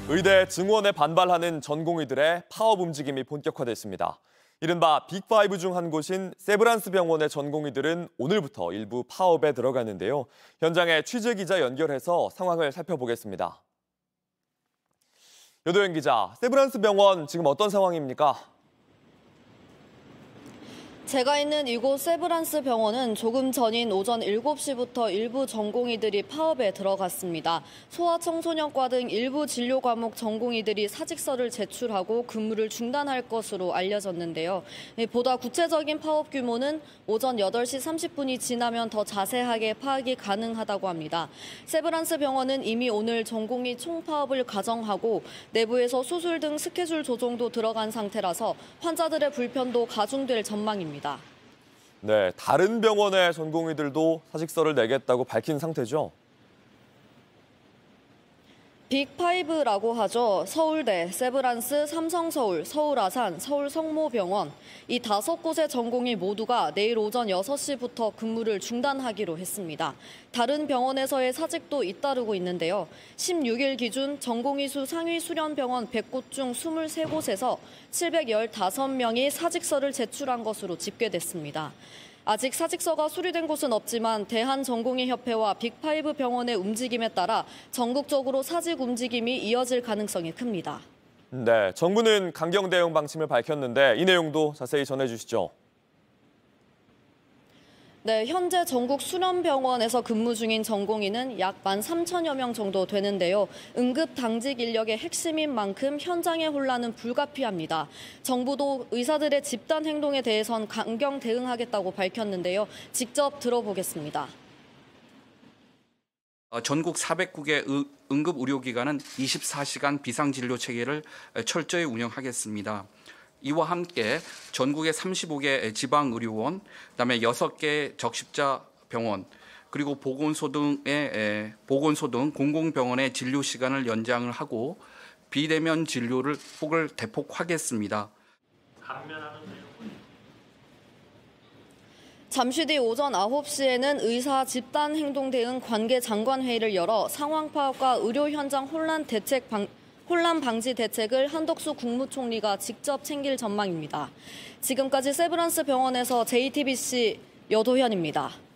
의대 증원에 반발하는 전공의들의 파업 움직임이 본격화됐습니다. 이른바 빅5 중 한 곳인 세브란스 병원의 전공의들은 오늘부터 일부 파업에 들어갔는데요. 현장에 취재기자 연결해서 상황을 살펴보겠습니다. 여도현 기자, 세브란스 병원 지금 어떤 상황입니까? 제가 있는 이곳 세브란스 병원은 조금 전인 오전 7시부터 일부 전공의들이 파업에 들어갔습니다. 소아청소년과 등 일부 진료 과목 전공의들이 사직서를 제출하고 근무를 중단할 것으로 알려졌는데요. 보다 구체적인 파업 규모는 오전 8시 30분이 지나면 더 자세하게 파악이 가능하다고 합니다. 세브란스 병원은 이미 오늘 전공의 총파업을 가정하고 내부에서 수술 등 스케줄 조정도 들어간 상태라서 환자들의 불편도 가중될 전망입니다. 네, 다른 병원의 전공의들도 사직서를 내겠다고 밝힌 상태죠? 빅5라고 하죠. 서울대, 세브란스, 삼성서울, 서울아산, 서울성모병원. 이 5곳의 전공의 모두가 내일 오전 6시부터 근무를 중단하기로 했습니다. 다른 병원에서의 사직도 잇따르고 있는데요. 16일 기준 전공의 수 상위 수련병원 100곳 중 23곳에서 715명이 사직서를 제출한 것으로 집계됐습니다. 아직 사직서가 수리된 곳은 없지만 대한전공의협회와 빅5 병원의 움직임에 따라 전국적으로 사직 움직임이 이어질 가능성이 큽니다. 네, 정부는 강경 대응 방침을 밝혔는데 이 내용도 자세히 전해주시죠. 네, 현재 전국 수련병원에서 근무 중인 전공의는 약 13,000여 명 정도 되는데요. 응급 당직 인력의 핵심인 만큼 현장의 혼란은 불가피합니다. 정부도 의사들의 집단 행동에 대해선 강경 대응하겠다고 밝혔는데요. 직접 들어보겠습니다. 전국 400국의 응급의료기관은 24시간 비상진료 체계를 철저히 운영하겠습니다. 이와 함께 전국의 35개 지방의료원, 그다음에 6개 적십자 병원, 그리고 보건소 등 공공병원의 진료 시간을 연장을 하고 비대면 진료를 폭을 대폭하겠습니다. 잠시 뒤 오전 9시에는 의사 집단 행동 대응 관계 장관 회의를 열어 상황 파악과 의료 현장 혼란 방지 대책을 한덕수 국무총리가 직접 챙길 전망입니다. 지금까지 세브란스 병원에서 JTBC 여도현입니다.